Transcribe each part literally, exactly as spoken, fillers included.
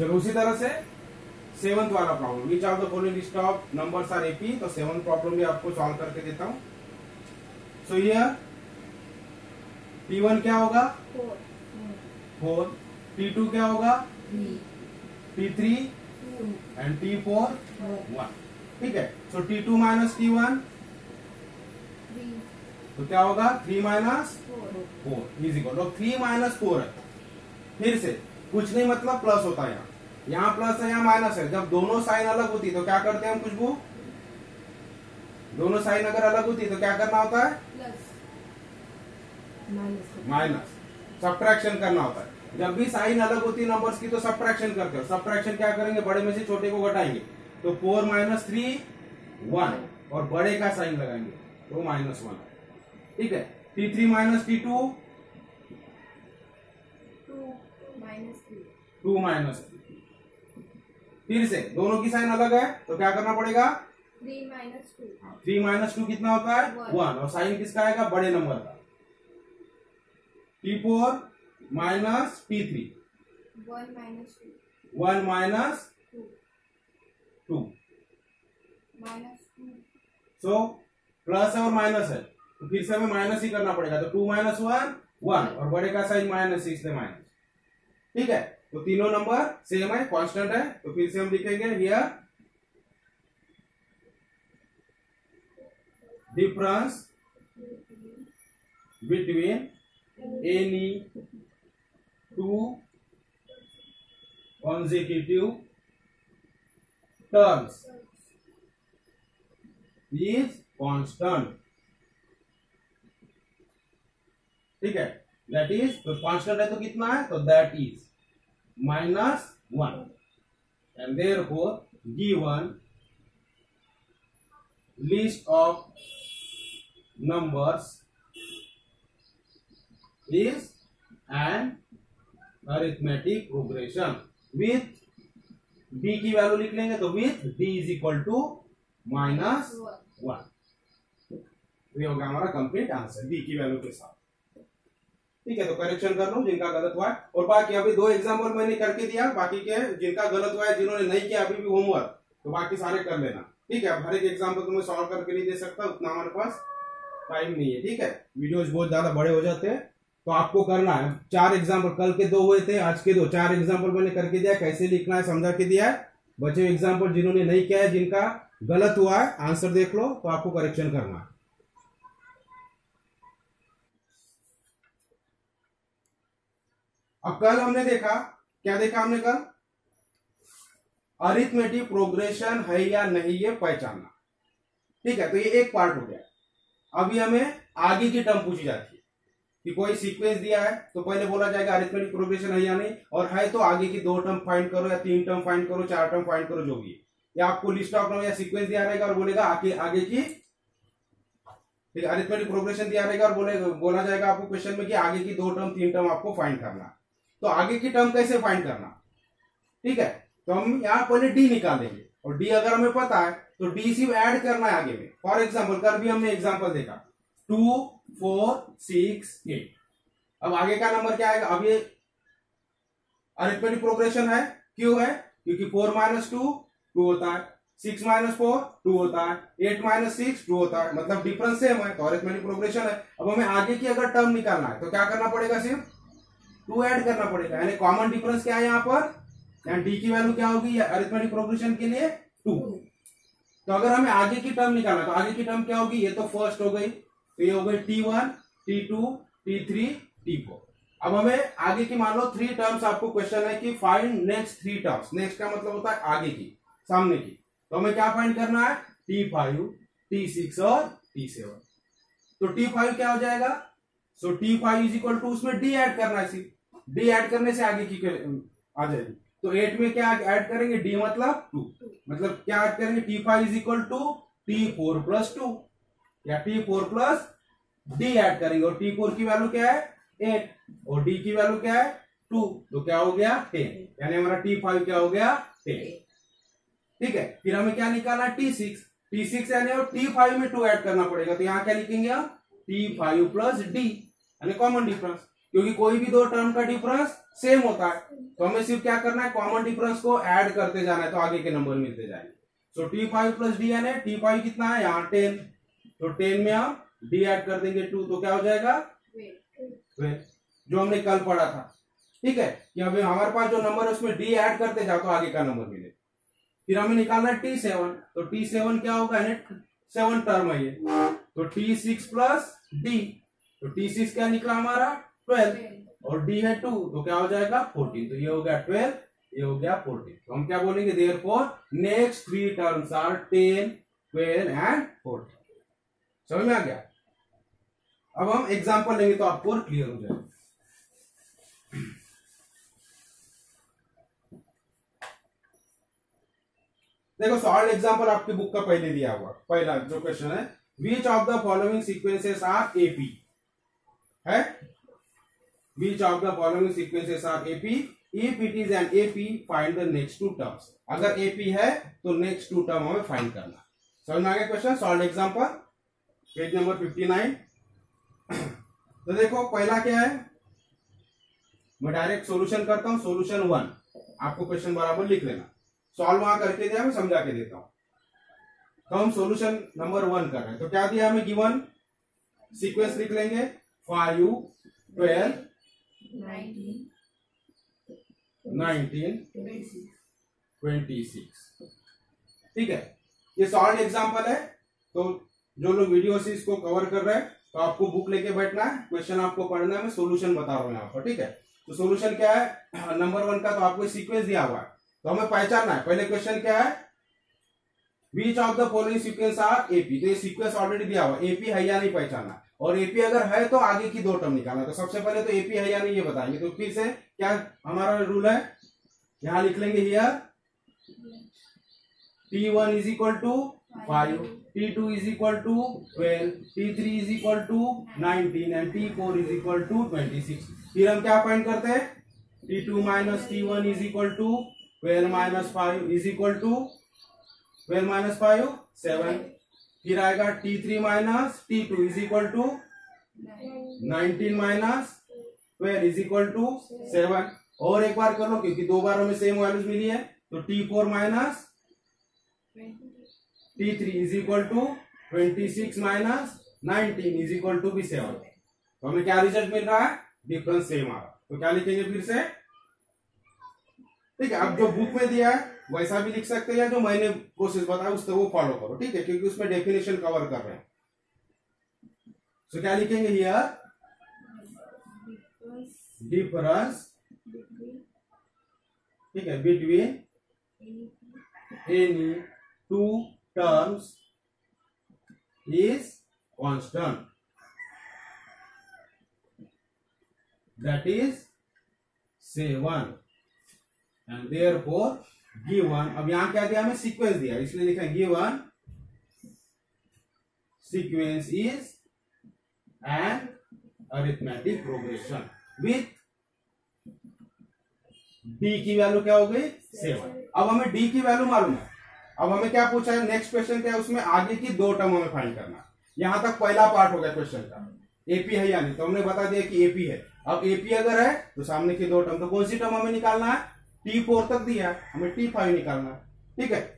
चलो उसी तरह से सेवंथ वाला problem, which of the following list of numbers are AP. तो सेवंथ प्रॉब्लम भी आपको सॉल्व करके देता हूं। सो हियर टी वन क्या होगा फोर, फोर, टी टू क्या होगा three, T three two, and T four one, one. ठीक है, so T two minus T one three, तो क्या होगा three minus four, four is equal to three minus four है। फिर से कुछ नहीं मतलब प्लस होता है, यहाँ यहाँ प्लस है यहाँ माइनस है। जब दोनों साइन अलग होती तो क्या करते हैं हम खुशबू, दोनों साइन अगर अलग होती तो क्या करना होता है प्लस माइनस, माइनस, सब्ट्रैक्शन करना होता है। जब भी साइन अलग होती है नंबर्स की तो सब्ट्रैक्शन करते हो। सब्ट्रैक्शन क्या करेंगे, बड़े में से छोटे को घटाएंगे, तो फोर माइनस थ्री वन, और बड़े का साइन लगाएंगे तो माइनस वन। ठीक है, T three minus T two two minus three, two minus three. फिर से दोनों की साइन अलग है तो क्या करना पड़ेगा, three minus two, three minus two कितना होता है One. वन, और साइन किसका आएगा बड़े नंबर का। T four minus T three, one minus two, one minus two two. Minus two, so plus है और माइनस है तो फिर से हमें माइनस ही करना पड़ेगा। तो टू माइनस वन वन, और बड़े का साइन माइनस इसलिए माइनस। ठीक है, तो तीनों नंबर सेम है, कांस्टेंट है। तो फिर से हम लिखेंगे here difference between any two consecutive terms is constant। ठीक है, दैट इज, तो कांस्टेंट है तो कितना है, तो that is minus one, and therefore given list of numbers is an arithmetic progression with d की वैल्यू लिख लेंगे तो with d is equal to minus one. ये हो गया हमारा कंप्लीट आंसर d की वैल्यू के साथ। ठीक है, तो करेक्शन कर लो जिनका गलत हुआ है, और बाकी अभी दो एग्जाम्पल मैंने करके दिया, बाकी के जिनका गलत हुआ है, जिन्होंने नहीं किया अभी भी होमवर्क, तो बाकी सारे कर लेना। ठीक है, हर एक एग्जाम्पल तुम्हें सॉल्व करके नहीं दे सकता, उतना हमारे पास टाइम नहीं है। ठीक है, वीडियोस बहुत ज्यादा बड़े हो जाते हैं, तो आपको करना है चार एग्जाम्पल, कल के दो हुए थे, आज के दो, चार एग्जाम्पल मैंने करके दिया, कैसे लिखना है समझा के दिया है। बचे एग्जाम्पल जिन्होंने नहीं किया है, जिनका गलत हुआ है आंसर देख लो, तो आपको करेक्शन करना है। अब कल हमने देखा, क्या देखा हमने कल, अरिथमेटिक प्रोग्रेशन है या नहीं ये पहचानना। ठीक है, तो ये एक पार्ट हो गया। अभी हमें आगे की टर्म पूछी जाती है कि कोई सीक्वेंस दिया है तो पहले बोला जाएगा अरिथमेटिक प्रोग्रेशन है या नहीं, और है तो आगे की दो टर्म फाइंड करो या तीन टर्म फाइंड करो, चार टर्म फाइंड करो, जो भी है। या आपको लिस्ट ऑफ टर्म या सीक्वेंस दिया रहेगा और बोलेगा आगे आगे की, ठीक है, अरिथमेटिक प्रोग्रेशन दिया रहेगा और बोले बोला जाएगा आपको क्वेश्चन में कि आगे की दो टर्म तीन टर्म आपको फाइंड करना। तो आगे की टर्म कैसे फाइंड करना, ठीक है, तो हम यहाँ पहले डी निकालेंगे, और डी अगर हमें पता है तो डी सिर्फ ऐड करना है आगे में। फॉर एग्जाम्पल कल भी हमने एग्जाम्पल देखा टू फोर सिक्स एट। अब आगे का नंबर क्या आएगा, अब ये अरिथमेटिक प्रोग्रेशन है, क्यों है, क्योंकि फोर माइनस टू टू होता है, सिक्स माइनस फोर टू होता है, एट माइनस सिक्स टू होता है, मतलब डिफरेंस सेम है, तो अरिथमेटिक प्रोग्रेशन है। अब हमें आगे की अगर टर्म निकालना है तो क्या करना पड़ेगा, सिर्फ टू ऐड करना पड़ेगा, यानी कॉमन डिफरेंस क्या है यहाँ पर, यहाँ डी की वैल्यू क्या होगी अरिथमेटिक प्रोग्रेशन के लिए टू। तो अगर हमें आगे की टर्म निकालना तो आगे की टर्म क्या होगी, ये तो फर्स्ट हो गई, तो ये हो गई T one T two T three T four. अब हमें आगे की मान लो थ्री टर्म्स, आपको क्वेश्चन है कि find next three terms. Next का मतलब होता है आगे की, सामने की, तो हमें क्या फाइंड करना है, टी फाइव टी सिक्स और टी सेवन। तो टी फाइव क्या हो जाएगा, so T five is equal to, उसमें डी ऐड करना है, सिर्फ डी ऐड करने से आगे की आ जाएगी। तो एट में क्या ऐड करेंगे, डी मतलब टू, मतलब क्या ऐड करेंगे, T five is equal to T four plus two, या T four plus d add करेंगे, और टी फोर की वैल्यू क्या है एट, और डी की वैल्यू क्या है टू, तो क्या हो गया टेन, यानी हमारा टी फाइव क्या हो गया टेन। ठीक है, फिर हमें क्या निकालना है, टी सिक्स, टी सिक्स यानी और टी फाइव में टू ऐड करना पड़ेगा, तो यहाँ क्या लिखेंगे हम, टी फाइव प्लस डी, यानी कॉमन डिफरेंस, क्योंकि कोई भी दो टर्म का डिफरेंस सेम होता है, तो हमें सिर्फ क्या करना है, कॉमन डिफरेंस को ऐड करते जाना है, तो आगे के नंबर मिलते जाएंगे। So T five plus d an है, टी फाइव कितना है यहाँ टेन, तो टेन में हम डी ऐड कर देंगे टू, तो क्या हो जाएगा ट्वेल्व, जो हमने कल पढ़ा था। ठीक है, कि अभी हमारे पास जो नंबर है उसमें डी ऐड करते जाओ तो आगे का नंबर मिले। फिर हमें निकालना है टी सेवन, तो टी सेवन क्या होगा, सेवन टर्म है ये, तो टी सिक्स प्लस डी, तो टी सिक्स क्या निकला हमारा ट्वेल्व, और डी है टू, तो क्या हो जाएगा फोर्टीन, तो ये हो गया ट्वेल्व, ये हो गया फोर्टीन। तो हम क्या बोलेंगे, therefore next three terms are ten, twelve and fourteen. समझ में आ गया? अब हम एग्जांपल लेंगे तो आपको क्लियर हो जाएगा। देखो सॉल्व एग्जांपल आपकी बुक का पहले दिया हुआ, पहला जो क्वेश्चन है, which of the following sequences are AP है, which of the following sequences are AP, if it is an AP find the next two terms. अगर एपी है तो नेक्स्ट टू टर्म हमें फाइंड करना। समझ में आ गया question? Solve example page number fifty nine. तो देखो पहला क्या है, मैं डायरेक्ट सॉल्यूशन करता हूं, सॉल्यूशन वन, आपको क्वेश्चन बराबर लिख लेना, सॉल्व वहां करके दिया, मैं समझा के देता हूं। तो हम सॉल्यूशन नंबर वन कर रहे हैं, तो क्या दिया हमें, गिवन सीक्वेंस लिख लेंगे, five, twelve, nineteen, twenty six. ठीक है, ये सॉल्व एग्जांपल है, तो जो लोग वीडियो से इसको कवर कर रहे हैं तो आपको बुक लेके बैठना है, क्वेश्चन आपको पढ़ना है, मैं सॉल्यूशन बता रहा हूं यहाँ पर। ठीक है, तो सॉल्यूशन क्या है, नंबर वन का तो आपको सीक्वेंस दिया हुआ है, तो हमें पहचानना है। पहले क्वेश्चन क्या है, which of the following sequence are AP, तो ये सीक्वेंस ऑलरेडी दिया हुआ, एपी है या नहीं पहचानना, और एपी अगर है तो आगे की दो टर्म निकालना। तो सबसे पहले तो एपी है या नहीं ये बताएंगे, तो फिर से क्या हमारा रूल है, यहां लिख लेंगे here T one is equal to five, T two is equal to twelve, T three is equal to nineteen and T four is equal to twenty six. फिर हम क्या फाइंड करते हैं, T two minus T one is equal to twelve minus five is equal to twelve minus five seven, फिर आएगा T three minus T two is equal to nineteen minus twelve is equal to seven. और एक बार कर लो क्योंकि दो बार हमें same values मिली है, तो T four minus T three is equal to twenty six minus nineteen is equal to भी सेवन। तो हमें क्या रिजल्ट मिल रहा है, डिफरेंस सेम आ रहा, तो क्या लिखेंगे फिर से। ठीक है, अब जो बुक में दिया है वैसा भी लिख सकते हैं, जो मैंने प्रोसेस बताया उससे वो फॉलो करो। ठीक है, क्योंकि उसमें डेफिनेशन कवर कर रहे हैं। सो so, क्या लिखेंगे हियर, डिफरेंस, ठीक है, between any two terms is constant, that is seven, and therefore given, अब यहां क्या दिया हमें, सीक्वेंस दिया, इसलिए लिखा है given sequence is an arithmetic progression with d की वैल्यू क्या हो गई, सेवन। अब हमें डी की वैल्यू मालूम है, अब हमें क्या पूछा है, नेक्स्ट क्वेश्चन क्या है, उसमें आगे की दो टर्म हमें फाइंड करना। यहां तक पहला पार्ट हो गया क्वेश्चन का, एपी है या नहीं, तो हमने बता दिया कि एपी है। अब एपी अगर है तो सामने की दो टर्म, तो कौन सी टर्म हमें निकालना है, टी फोर तक दिया है, हमें टी फाइव निकालना है। ठीक है,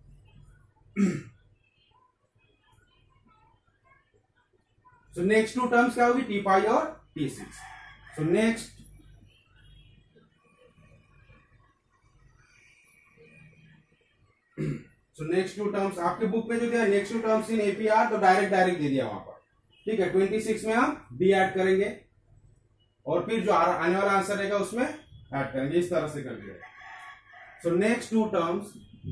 सो नेक्स्ट टू टर्म्स क्या होगी, टी फाइव और T six. So next so next two terms आपके बुक में जो दिया, next two terms in AP are, तो डायरेक्ट डायरेक्ट दे दिया वहां पर। ठीक है, ट्वेंटी सिक्स में हम डी ऐड करेंगे और फिर जो आने वाला आंसर रहेगा उसमें ऐड करेंगे, इस तरह से कर दिया। So next two terms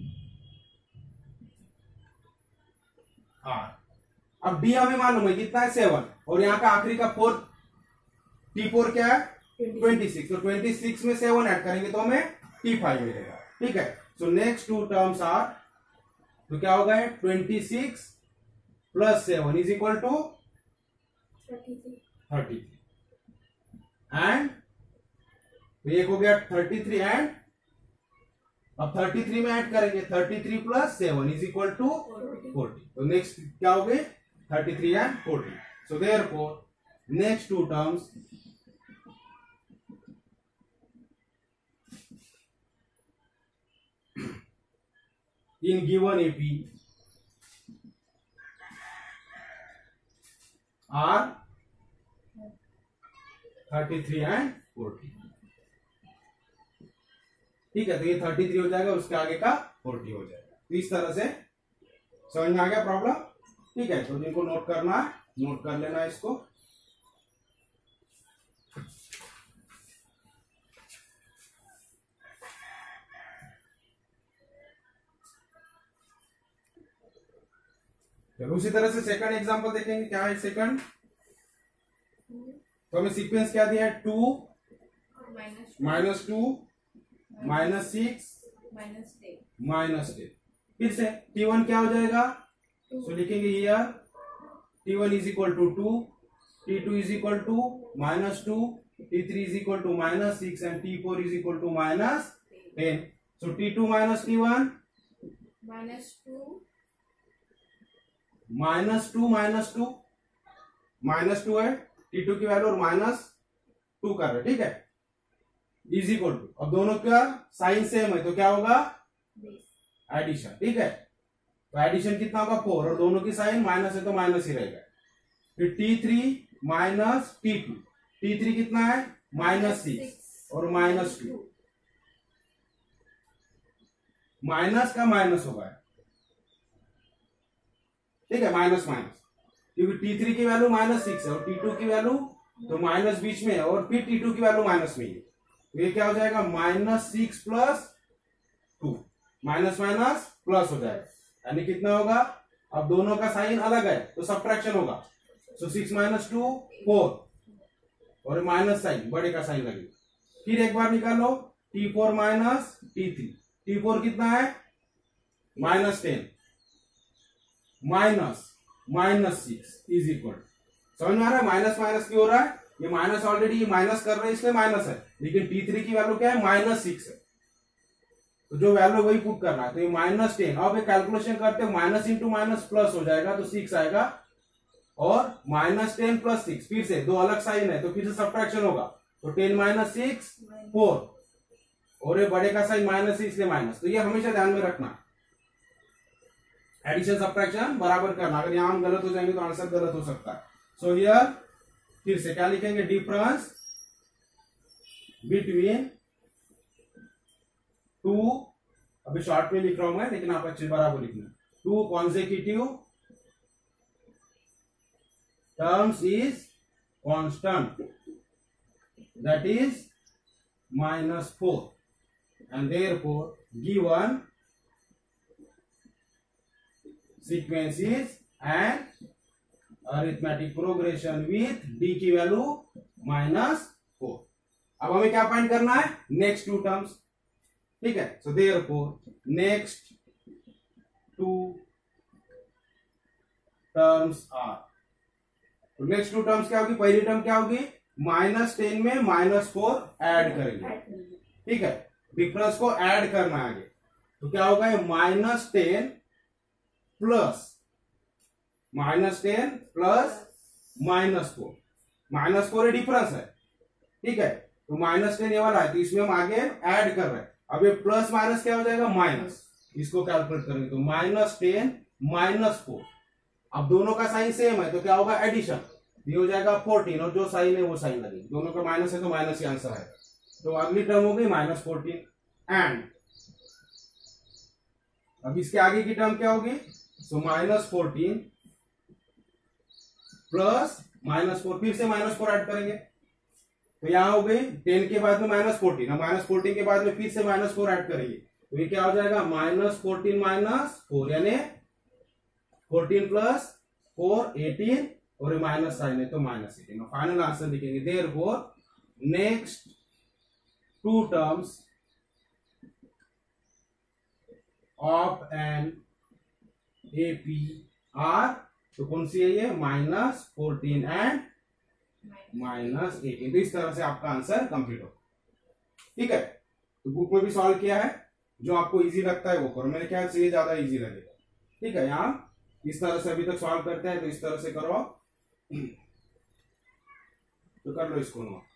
are, अब डी हमें मालूम है कितना है, सेवन, और यहाँ का आखिरी का फोर, टी फोर क्या है, ट्वेंटी सिक्स, तो ट्वेंटी सिक्स में सेवन ऐड करेंगे तो हमें टी फाइव मिलेगा। ठीक है, so next two terms are, तो क्या होगा, twenty six plus seven is equal to thirty three, and एक हो गया थर्टी थ्री, एंड अब थर्टी थ्री में ऐड करेंगे, thirty three plus seven is equal to forty, तो नेक्स्ट क्या हो गए, thirty three and forty. So therefore next two terms in given A P are thirty three and forty. ठीक है, तो ये थर्टी थ्री हो जाएगा, उसके आगे का फोर्टी हो जाएगा। तो इस तरह से समझ में आ गया प्रॉब्लम। ठीक है, तो जिनको नोट करना है नोट कर लेना इसको। चलो उसी तरह से सेकंड एग्जांपल देखेंगे। क्या है सेकंड? तो हमें सीक्वेंस क्या दिया है? Two minus two minus six minus ten minus ten. फिर से टी वन क्या हो जाएगा? सो लिखेंगे here T one is equal to two, T two is equal to minus two, T three is equal to minus six and T four is equal to minus ten. So T two minus T one minus two minus two minus two minus two है T two की value और minus two कर रहे। ठीक है, is equal to, अब दोनों का साइन सेम है तो क्या होगा? एडिशन। ठीक है, तो एडिशन कितना होगा? फोर, और दोनों की साइन माइनस है तो माइनस ही रहेगा। फिर T three minus T two, T three कितना है? माइनस सिक्स और माइनस टू, माइनस का माइनस होगा। ठीक है, माइनस माइनस, क्योंकि टी थ्री की वैल्यू माइनस सिक्स है और टी टू की वैल्यू तो माइनस बीच में है और फिर टी टू की वैल्यू माइनस में है, तो ये क्या हो जाएगा? Minus six plus two, minus minus plus हो जाएगा, यानी कितना होगा? अब दोनों का साइन अलग है तो सब्ट्रैक्शन होगा। So six minus two four, और माइनस साइन बड़े का साइन लगेगा। फिर एक बार निकालो T four minus T three, T four कितना है? Minus ten minus minus six is equal, समझ में आ रहा है? माइनस माइनस क्यों हो रहा है? ये माइनस ऑलरेडी ये माइनस कर रहे हैं इसलिए माइनस है, लेकिन टी थ्री की वैल्यू क्या है? माइनस सिक्स है, तो जो वैल्यू वही पुट करना है। तो ये माइनस टेन, अब ये कैलकुलेशन करते हो माइनस इंटू माइनस प्लस हो जाएगा तो सिक्स आएगा, और माइनस टेन प्लस सिक्स, फिर से दो अलग साइन है तो फिर से सब्ट्रैक्शन होगा, तो टेन माइनस सिक्स फोर, और ये बड़े का साइन माइनस है इसलिए माइनस। तो ये हमेशा ध्यान में रखना, एडिशन सब्ट्रैक्शन बराबर करना। अगर यहां हम गलत हो जाएंगे तो आंसर गलत हो सकता है। सो हियर फिर से क्या लिखेंगे? डिफरेंस बिटवीन टू, अभी शॉर्ट में लिख रहा हूं मैं लेकिन आप अच्छे बराबर लिखना, two consecutive terms is constant, that is minus four, and therefore given sequence is an arithmetic progression with d की वैल्यू माइनस फोर। अब हमें क्या फाइंड करना है? Next two terms. ठीक है, so therefore next two terms are, तो next two terms क्या होगी? पहली टर्म क्या होगी? माइनस टेन में माइनस फोर ऐड करेंगे। ठीक है, डिफरेंस को ऐड करना है आगे, तो क्या होगा? Minus ten plus minus ten plus minus four, minus four difference है। ठीक है, तो माइनस टेन ये वाला है तो इसमें हम आगे ऐड कर रहे हैं। अब ये प्लस माइनस क्या हो जाएगा? माइनस, इसको कैलकुलेट करेंगे तो माइनस टेन माइनस फोर, अब दोनों का साइन सेम है तो क्या होगा? एडिशन, ये हो जाएगा फोर्टीन, और जो साइन है वो साइन लगेगा, दोनों का माइनस है तो माइनस ही आंसर है। तो अगली टर्म हो गई माइनस फोर्टीन, एंड अब इसके आगे की टर्म क्या होगी? So minus fourteen plus minus four, फिर से माइनस फोर ऐड करेंगे तो यहां हो गई टेन के बाद में माइनस फोर्टीन, अब माइनस फोर्टीन के बाद में फिर से माइनस फोर ऐड करेंगे तो ये क्या हो जाएगा? माइनस फोर्टीन माइनस फोर, यानी फोर्टीन प्लस फोर एटीन, और माइनस साइन है तो माइनस एटीन। फाइनल आंसर लिखेंगे therefore next two terms of an A P are, तो कौन सी है ये? Minus fourteen and minus eighteen. तो इस तरह से आपका आंसर कंप्लीट हो। ठीक है, तो बुक में भी सॉल्व किया है, जो आपको इजी लगता है वो करो, मेरे ख्याल से ये ज्यादा इजी लगेगा। ठीक है, यहाँ इस तरह से अभी तक सॉल्व करते हैं तो इस तरह से करो, तो कर लो इसको नोट।